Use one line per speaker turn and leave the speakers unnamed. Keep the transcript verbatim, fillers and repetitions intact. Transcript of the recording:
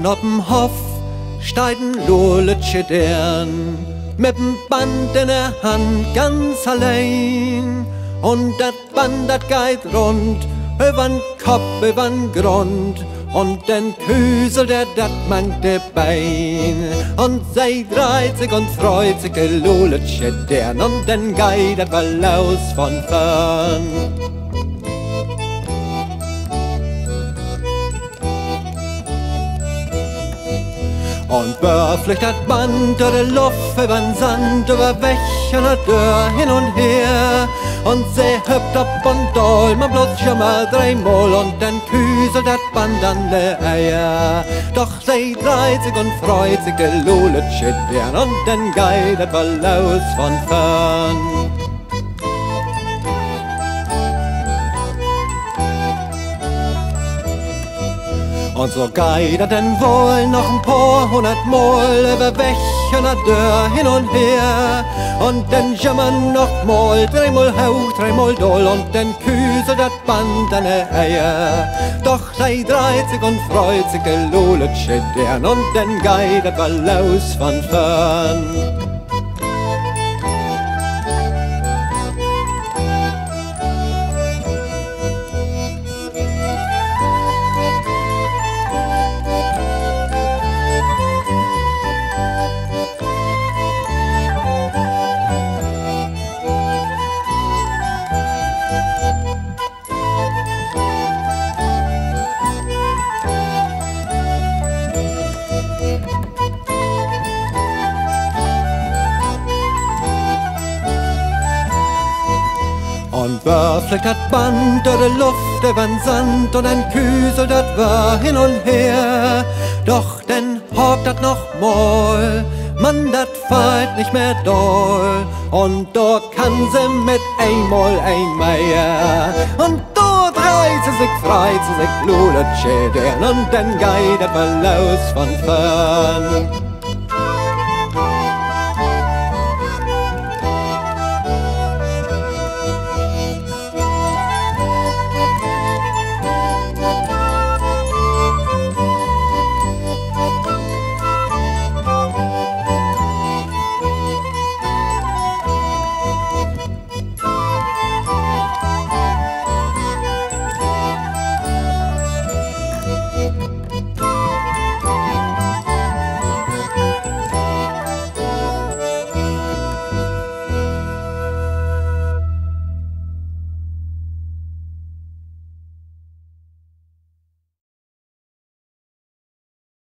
Und ob'm Hof steigt ein Luletsche dern, mit'm Band in der Hand ganz allein. Und dat Band, dat geht rund, übern Kopf, übern Grund. Und den Küsel, der dat mangt de Bein. Und sei dreht sich und freut sich, Luletsche dern. Und den geht dat Ball aus von fern. Und Bör fliegt dat Band durch die Luft, übern Sand, über Weg und a Dörr hin und her. Und sie hüpft ab und doll, man bloß schon mal dreimal und dann küselt dat Band an de Eier. Doch sie dreht sich und freut sich, der Luletsche dern, und dann geht dat Ball aus von fern. Und so geht er denn wohl noch ein paar hundert Mal über Weg und a Dörr hin und her. Und dann jammern noch mal, dreimal hoch, dreimal doll, und dann küselt dat Band an de Eier. Doch sei dreht sich und freut sich, der Luletsche dern, und dann geht dat Ball aus von fern. Und Bör fliegt dat Band durch die Luft, übern Sand, und dann küselt dat Bör hin und her. Doch dann hockt dat noch mal, Mann, dat fällt nicht mehr doll. Und da kann sie mit einmal ein Meier. Und da dreht sie sich, freit sie sich, Luletsche dern, und dann geht dat Ball aus von fern.